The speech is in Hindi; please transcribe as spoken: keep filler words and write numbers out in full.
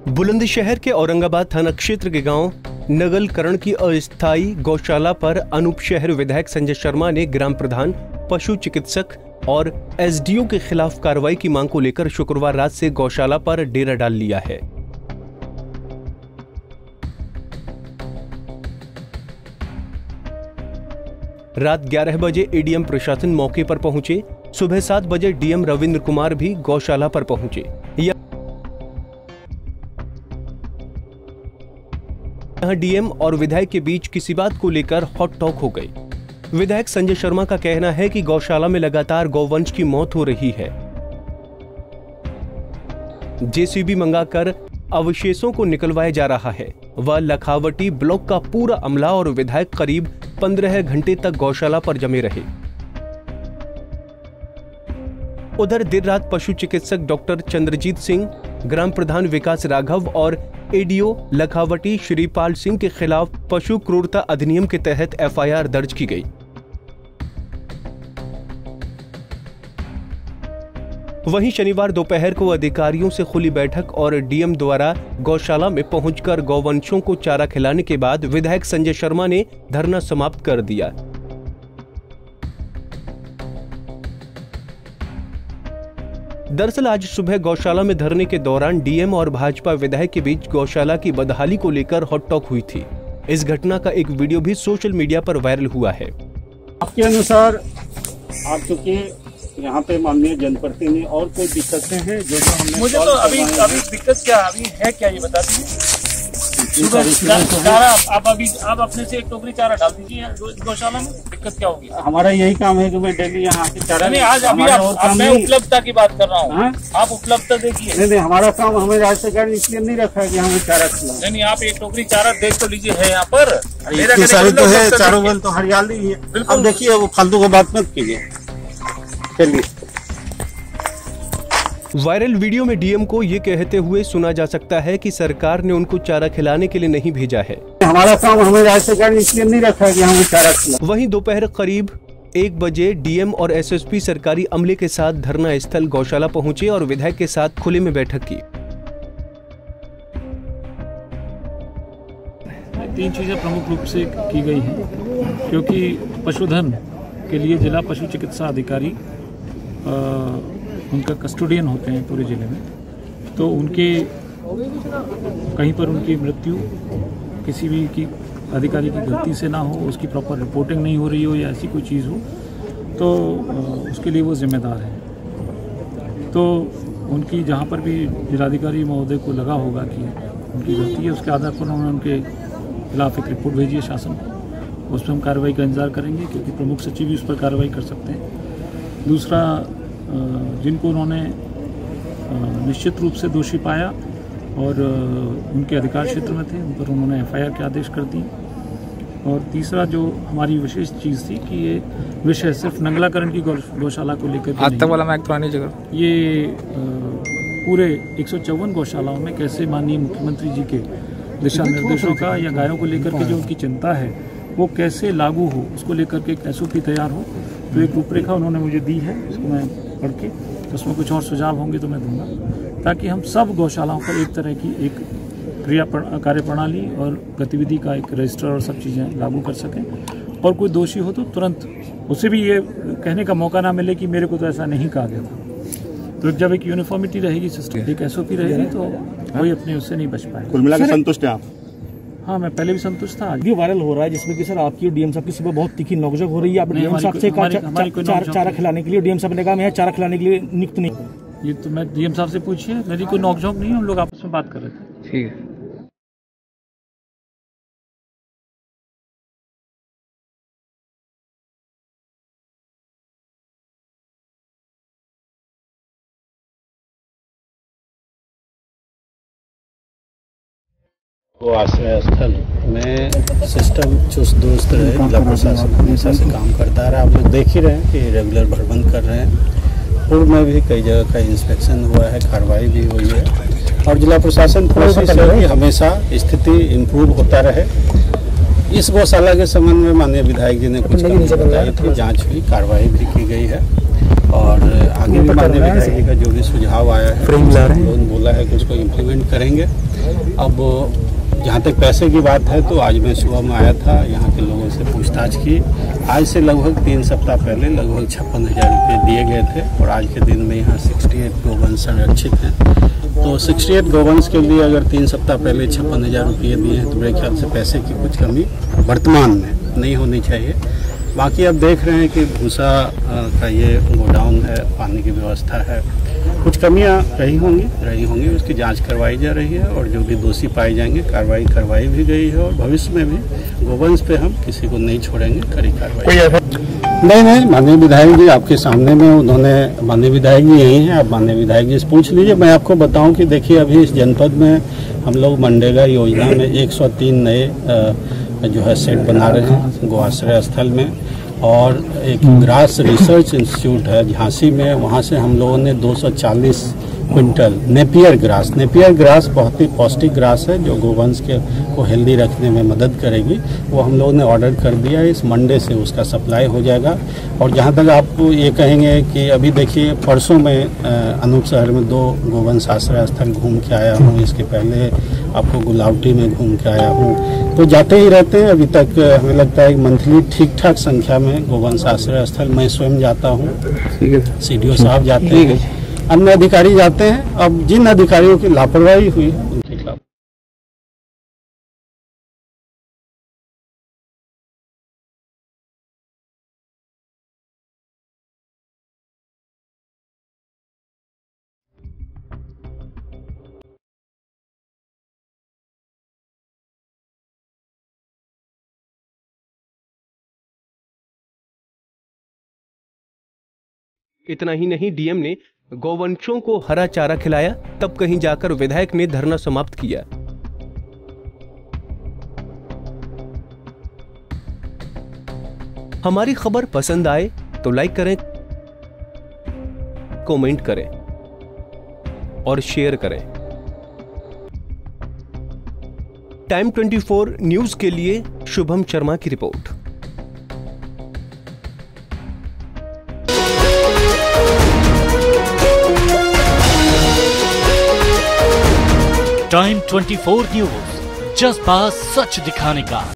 बुलंदशहर के औरंगाबाद थाना क्षेत्र के गांव नगलकरण की अस्थायी गौशाला पर अनूप शहर विधायक संजय शर्मा ने ग्राम प्रधान, पशु चिकित्सक और एसडीओ के खिलाफ कार्रवाई की मांग को लेकर शुक्रवार रात से गौशाला पर डेरा डाल लिया है। रात ग्यारह बजे एडीएम प्रशासन मौके पर पहुंचे। सुबह सात बजे डीएम रविंद्र कुमार भी गौशाला पर पहुंचे। यहां डीएम और विधायक के बीच किसी बात को लेकर हॉट टॉक हो गई। विधायक संजय शर्मा का कहना है कि गौशाला में लगातार गौवंश की मौत हो रही है। जेसीबी मंगाकर अवशेषों को निकलवाया जा रहा है। वह लखावटी ब्लॉक का पूरा अमला और विधायक करीब पंद्रह घंटे तक गौशाला पर जमे रहे। उधर देर रात पशु चिकित्सक डॉक्टर चंद्रजीत सिंह, ग्राम प्रधान विकास राघव और एडीओ लखावटी श्रीपाल सिंह के खिलाफ पशु क्रूरता अधिनियम के तहत एफआईआर दर्ज की गई। वहीं शनिवार दोपहर को अधिकारियों से खुली बैठक और डीएम द्वारा गौशाला में पहुंचकर गौवंशों को चारा खिलाने के बाद विधायक संजय शर्मा ने धरना समाप्त कर दिया। दरअसल आज सुबह गौशाला में धरने के दौरान डीएम और भाजपा विधायक के बीच गौशाला की बदहाली को लेकर हॉट टॉक हुई थी। इस घटना का एक वीडियो भी सोशल मीडिया पर वायरल हुआ है। आपके अनुसार आप चूंकि यहाँ पे माननीय जनप्रतिनिधि और कोई दिक्कतें हैं जो जो हमने मुझे तो अभी अभी दिक्कत क्या अभी है क्या ये बता दीजिए। चारा आप अभी आप अपने से एक टोकरी चारा डाल दीजिए गौशाला में, दिक्कत क्या होगी? हमारा यही काम है कि मैं डेली यहाँ आके चारा नहीं, आज अभी आप, आप मैं उपलब्धता की बात कर रहा हूँ। आप उपलब्धता देखिए। नहीं नहीं, हमारा काम हमें राज्य सरकार ने इसलिए नहीं रखा है कि हमें चारा खिलाओ। नहीं नहीं, आप एक टोकरी चारा देख तो लीजिए है यहाँ पर। सारी तो है, चारों बल तो हरियाली ही है। अब देखिए वो फालतू को बात मत कीजिए। चलिए। वायरल वीडियो में डीएम को ये कहते हुए सुना जा सकता है कि सरकार ने उनको चारा खिलाने के लिए नहीं भेजा है। हमारा काम हमें राज्य सरकार ने इसलिए नहीं रखा है कि हमें चारा खिलाओ। वहीं दोपहर करीब एक बजे डीएम और एसएसपी सरकारी अमले के साथ धरना स्थल गौशाला पहुंचे और विधायक के साथ खुले में बैठक की। तीन चीजें प्रमुख रूप से की गई हैं, क्योंकि पशुधन के लिए जिला पशु चिकित्सा अधिकारी आ, उनका कस्टोडियन होते हैं पूरे जिले में, तो उनके कहीं पर उनकी मृत्यु किसी भी की अधिकारी की गलती से ना हो, उसकी प्रॉपर रिपोर्टिंग नहीं हो रही हो या ऐसी कोई चीज़ हो तो उसके लिए वो जिम्मेदार है। तो उनकी जहाँ पर भी जिलाधिकारी महोदय को लगा होगा कि उनकी गलती है, उसके आधार पर उन्होंने उनके खिलाफ एक रिपोर्ट भेजी है शासन को। उस पर हम कार्रवाई का इंतजार करेंगे, क्योंकि प्रमुख सचिव भी उस पर कार्रवाई कर सकते हैं। दूसरा, जिनको उन्होंने निश्चित रूप से दोषी पाया और उनके अधिकार क्षेत्र में थे, उन पर उन्होंने एफआईआर के आदेश कर दिए। और तीसरा जो हमारी विशेष चीज़ थी कि ये विषय सिर्फ नगलाकरण की गौशाला को लेकर आज तक वाला मैं पुरानी जगह ये पूरे एक सौ चौवन गौशालाओं में कैसे माननीय मुख्यमंत्री जी के दिशा निर्देशों का या गायों को लेकर के जो उनकी चिंता है वो कैसे लागू हो, उसको लेकर के एक एसओपी तैयार हो। तो एक रूपरेखा उन्होंने मुझे दी है, इसको मैं पढ़ के तो उसमें कुछ और सुझाव होंगे तो मैं दूंगा, ताकि हम सब गौशालाओं पर एक तरह की एक क्रिया कार्य प्रणाली और गतिविधि का एक रजिस्टर और सब चीज़ें लागू कर सकें। और कोई दोषी हो तो तुरंत उसे भी ये कहने का मौका ना मिले कि मेरे को तो ऐसा नहीं कहा गया था। तो जब एक यूनिफॉर्मिटी रहेगी सिस्टम, एक एसओपी रहेगी, तो कोई अपने उससे नहीं बच पाएगा। कुल मिलाकर संतुष्ट हैं आप? हाँ, मैं पहले भी संतुष्ट था। वीडियो वायरल हो रहा है जिसमें कि सर आपकी डीएम साहब की सुबह बहुत तीखी नोकझोंक हो रही है। आप डीएम साहब से कहा चारा चारा खिलाने के लिए, डीएम साहब ने कहा मैं चारा खिलाने के लिए नियुक्त नहीं। ये तो मैं डीएम साहब से पूछिए, मेरी कोई नोकझोंक नहीं है, हम लोग आपस में बात कर रहे थे। ठीक है। वो आश्रय स्थल में सिस्टम चुस्त दुरुस्त रहे, जिला प्रशासन हमेशा से काम करता रहा। आप लोग देख ही रहे हैं कि रेगुलर प्रबंध कर रहे हैं। पूर्व में भी कई जगह का इंस्पेक्शन हुआ है, कार्रवाई भी हुई है और जिला प्रशासन कोशिश है कि हमेशा स्थिति इम्प्रूव होता रहे इस गौशाला के संबंध में माननीय विधायक जी ने कुछ कमी बताई थी, जांच हुई, कार्रवाई भी की गई है और आगे भी माननीय विधायक जी का जो भी सुझाव आया है उन्होंने बोला है कि उसको इम्प्लीमेंट करेंगे। अब जहाँ तक पैसे की बात है तो आज मैं सुबह में आया था, यहाँ के लोगों से पूछताछ की। आज से लगभग तीन सप्ताह पहले लगभग छप्पन हज़ार रुपये दिए गए थे और आज के दिन में यहाँ अड़सठ गोवंश संरक्षित हैं। तो अड़सठ गोवंश के लिए अगर तीन सप्ताह पहले छप्पन हज़ार रुपये दिए हैं तो मेरे ख्याल से पैसे की कुछ कमी वर्तमान में नहीं होनी चाहिए। बाकी अब देख रहे हैं कि भूसा का ये गोडाउन है, पानी की व्यवस्था है, कुछ कमियां रही होंगी रही होंगी उसकी जांच करवाई जा रही है और जो भी दोषी पाए जाएंगे कार्रवाई करवाई भी गई है और भविष्य में भी गोवंश पे हम किसी को नहीं छोड़ेंगे, कड़ी कार्रवाई। नहीं नहीं माननीय विधायक जी आपके सामने में, उन्होंने माननीय विधायक जी यही हैं, आप माननीय विधायक जी से पूछ लीजिए। मैं आपको बताऊं कि देखिए अभी इस जनपद में हम लोग मनरेगा योजना में एक सौ तीन नए जो है सेट बना रहे हैं गो आश्रय स्थल में, और एक ग्रास रिसर्च इंस्टीट्यूट है झांसी में, वहाँ से हम लोगों ने दो सौ चालीस quintal napier grass napier grass बहुत ही पौष्टिक ग्रास है जो गोवंश के को हेल्दी रखने में मदद करेगी, वो हम लोगों ने ऑर्डर कर दिया है। इस मंडे से उसका सप्लाई हो जाएगा। और जहाँ तक आप ये कहेंगे कि अभी देखिए परसों में अनूप शहर में दो गोवंश आश्रय स्थल घूम के आया हूँ, इसके पहले आपको गुलावटी में घूम के आया हूँ, तो जाते ही रहते हैं। अभी तक हमें लगता है कि मंथली ठीक ठाक संख्या में गोवंश आश्रय स्थल मैं स्वयं जाता हूँ, सी डी ओ साहब जाते हैं, अन्य अधिकारी जाते हैं। अब जिन अधिकारियों की लापरवाही हुई उनके खिलाफ इतना ही नहीं, डीएम ने गौवंशों को हरा चारा खिलाया, तब कहीं जाकर विधायक ने धरना समाप्त किया। हमारी खबर पसंद आए तो लाइक करें, कमेंट करें और शेयर करें। टाइम चौबीस न्यूज के लिए शुभम शर्मा की रिपोर्ट। टाइम चौबीस न्यूज, जज्बा सच दिखाने का।